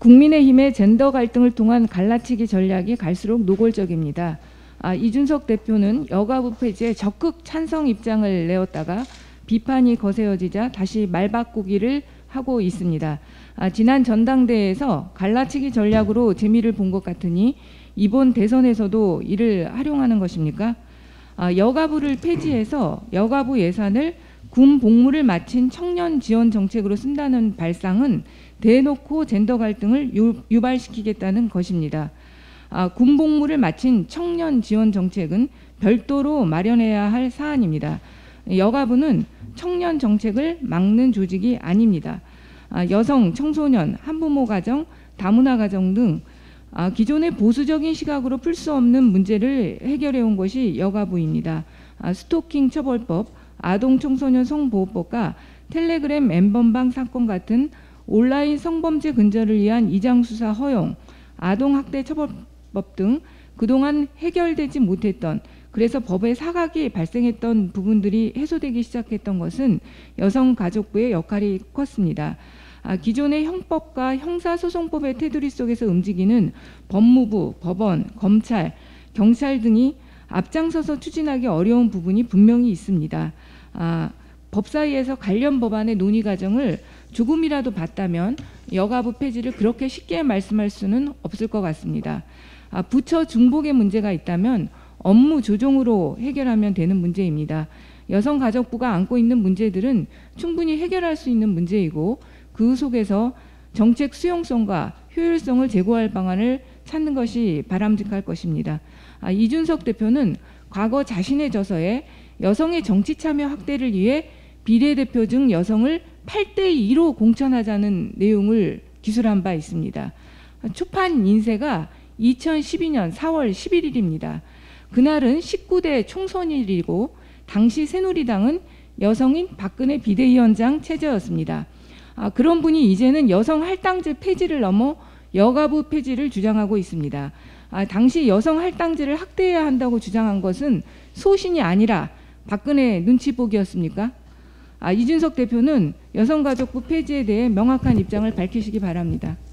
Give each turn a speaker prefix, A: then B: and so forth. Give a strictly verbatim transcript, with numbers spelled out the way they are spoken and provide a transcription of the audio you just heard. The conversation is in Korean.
A: 국민의힘의 젠더 갈등을 통한 갈라치기 전략이 갈수록 노골적입니다. 아, 이준석 대표는 여가부 폐지에 적극 찬성 입장을 내었다가 비판이 거세어지자 다시 말 바꾸기를 하고 있습니다. 아, 지난 전당대회에서 갈라치기 전략으로 재미를 본 것 같으니 이번 대선에서도 이를 활용하는 것입니까? 아, 여가부를 폐지해서 여가부 예산을 군 복무를 마친 청년 지원 정책으로 쓴다는 발상은 대놓고 젠더 갈등을 유, 유발시키겠다는 것입니다. 아, 군 복무를 마친 청년 지원 정책은 별도로 마련해야 할 사안입니다. 여가부는 청년 정책을 막는 조직이 아닙니다. 아, 여성, 청소년, 한부모 가정, 다문화 가정 등 아, 기존의 보수적인 시각으로 풀 수 없는 문제를 해결해 온 것이 여가부입니다. 아, 스토킹 처벌법, 아동 청소년 성보호법과 텔레그램 엠번방 사건 같은 온라인 성범죄 근절을 위한 이장수사 허용, 아동학대 처벌법 등 그동안 해결되지 못했던, 그래서 법의 사각이 발생했던 부분들이 해소되기 시작했던 것은 여성가족부의 역할이 컸습니다. 아, 기존의 형법과 형사소송법의 테두리 속에서 움직이는 법무부, 법원, 검찰, 경찰 등이 앞장서서 추진하기 어려운 부분이 분명히 있습니다. 아, 법사위에서 관련 법안의 논의 과정을 조금이라도 봤다면 여가부 폐지를 그렇게 쉽게 말씀할 수는 없을 것 같습니다. 아, 부처 중복의 문제가 있다면 업무 조정으로 해결하면 되는 문제입니다. 여성가족부가 안고 있는 문제들은 충분히 해결할 수 있는 문제이고 그 속에서 정책 수용성과 효율성을 제고할 방안을 찾는 것이 바람직할 것입니다. 아, 이준석 대표는 과거 자신의 저서에 여성의 정치 참여 확대를 위해 비례대표 중 여성을 팔 대 이로 공천하자는 내용을 기술한 바 있습니다. 초판 인쇄가 이천십이 년 사월 십일일입니다. 그날은 십구 대 총선일이고 당시 새누리당은 여성인 박근혜 비대위원장 체제였습니다. 아, 그런 분이 이제는 여성 할당제 폐지를 넘어 여가부 폐지를 주장하고 있습니다. 아, 당시 여성 할당제를 확대해야 한다고 주장한 것은 소신이 아니라 박근혜 눈치 보기였습니까? 아, 이준석 대표는 여성가족부 폐지에 대해 명확한 입장을 밝히시기 바랍니다.